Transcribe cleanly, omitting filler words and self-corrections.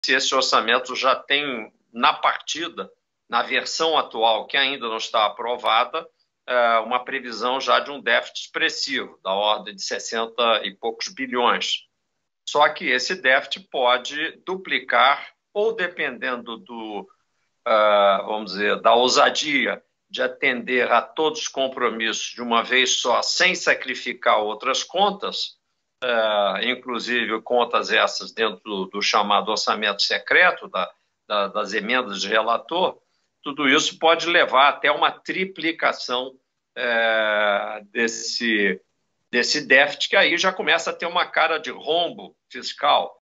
se esse orçamento já tem na partida, na versão atual, que ainda não está aprovada, uma previsão já de um déficit expressivo, da ordem de 60 e poucos bilhões. Só que esse déficit pode duplicar, ou dependendo vamos dizer, da ousadia de atender a todos os compromissos de uma vez só, sem sacrificar outras contas, inclusive contas essas dentro do chamado orçamento secreto, das emendas de relator, tudo isso pode levar até uma triplicação desse déficit, que aí já começa a ter uma cara de rombo fiscal.